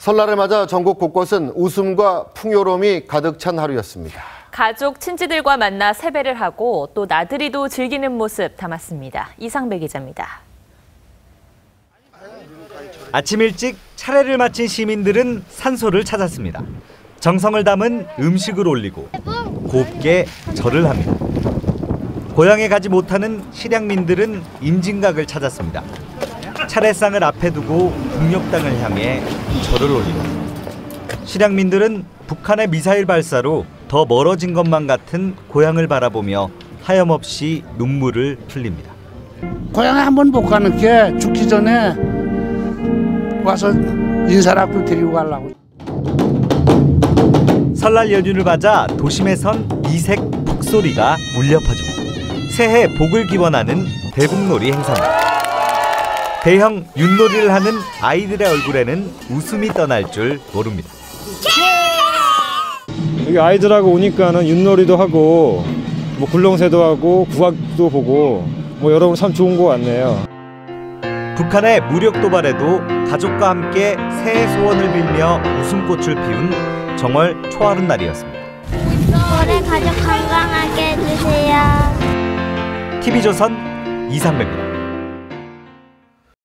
설날을 맞아 전국 곳곳은 웃음과 풍요로움이 가득 찬 하루였습니다. 가족, 친지들과 만나 세배를 하고 또 나들이도 즐기는 모습 담았습니다. 이상배 기자입니다. 아침 일찍 차례를 마친 시민들은 산소를 찾았습니다. 정성을 담은 음식을 올리고 곱게 절을 합니다. 고향에 가지 못하는 실향민들은 임진각을 찾았습니다. 차례상을 앞에 두고 북녘땅을 향해 절을 올립니다. 실향민들은 북한의 미사일 발사로 더 멀어진 것만 같은 고향을 바라보며 하염없이 눈물을 흘립니다. 고향에 한번 못 가는 게 죽기 전에 와서 인사라도 드리고 가려고. 설날 연휴를 맞아 도심에선 이색 북소리가 울려 퍼집니다. 새해 복을 기원하는 대북놀이 행사입니다. 대형 윷놀이를 하는 아이들의 얼굴에는 웃음이 떠날 줄 모릅니다. 여기 아이들하고 오니까는 윷놀이도 하고 뭐 굴렁쇠도 하고 국악도 보고 뭐 여러분 참 좋은 것 같네요. 북한의 무력 도발에도 가족과 함께 새해 소원을 빌며 웃음꽃을 피운 정월 초하룻날이었습니다. 올해 가족 건강하게 해주세요. TV조선 이상배입니다.